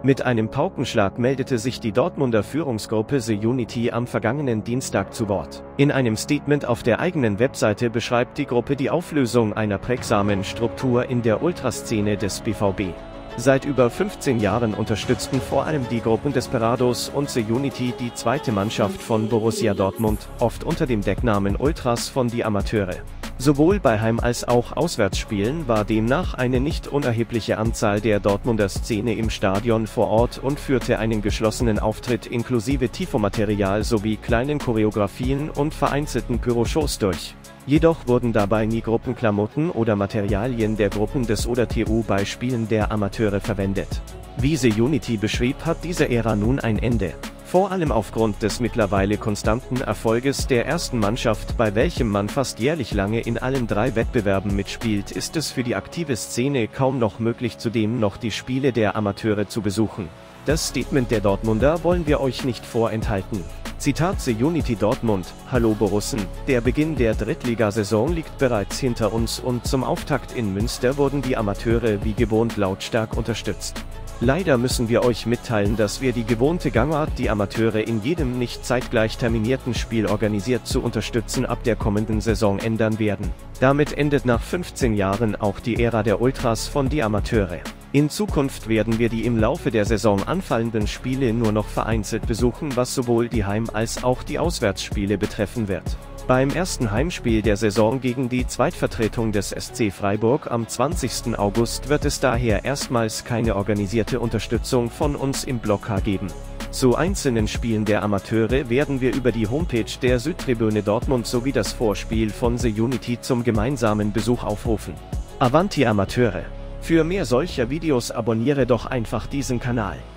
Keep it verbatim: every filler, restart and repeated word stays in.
Mit einem Paukenschlag meldete sich die Dortmunder Führungsgruppe The Unity am vergangenen Dienstag zu Wort. In einem Statement auf der eigenen Webseite beschreibt die Gruppe die Auflösung einer prägsamen Struktur in der Ultraszene des B V B. Seit über fünfzehn Jahren unterstützten vor allem die Gruppen Desperados und The Unity die zweite Mannschaft von Borussia Dortmund, oft unter dem Decknamen Ultras von die Amateure. Sowohl bei Heim- als auch Auswärtsspielen war demnach eine nicht unerhebliche Anzahl der Dortmunder Szene im Stadion vor Ort und führte einen geschlossenen Auftritt inklusive Tifo-Material sowie kleinen Choreografien und vereinzelten Pyroshows durch. Jedoch wurden dabei nie Gruppenklamotten oder Materialien der Gruppen des oder T U bei Spielen der Amateure verwendet. Wie The Unity beschrieb, hat diese Ära nun ein Ende. Vor allem aufgrund des mittlerweile konstanten Erfolges der ersten Mannschaft, bei welchem man fast jährlich lange in allen drei Wettbewerben mitspielt, ist es für die aktive Szene kaum noch möglich, zudem noch die Spiele der Amateure zu besuchen. Das Statement der Dortmunder wollen wir euch nicht vorenthalten. Zitat The Unity Dortmund: Hallo Borussen, der Beginn der Drittligasaison liegt bereits hinter uns und zum Auftakt in Münster wurden die Amateure wie gewohnt lautstark unterstützt. Leider müssen wir euch mitteilen, dass wir die gewohnte Gangart, die Amateure in jedem nicht zeitgleich terminierten Spiel organisiert zu unterstützen, ab der kommenden Saison ändern werden. Damit endet nach fünfzehn Jahren auch die Ära der Ultras von die Amateure. In Zukunft werden wir die im Laufe der Saison anfallenden Spiele nur noch vereinzelt besuchen, was sowohl die Heim- als auch die Auswärtsspiele betreffen wird. Beim ersten Heimspiel der Saison gegen die Zweitvertretung des S C Freiburg am zwanzigsten August wird es daher erstmals keine organisierte Unterstützung von uns im Block H geben. Zu einzelnen Spielen der Amateure werden wir über die Homepage der Südtribüne Dortmund sowie das Vorspiel von The Unity zum gemeinsamen Besuch aufrufen. Avanti Amateure! Für mehr solcher Videos abonniere doch einfach diesen Kanal.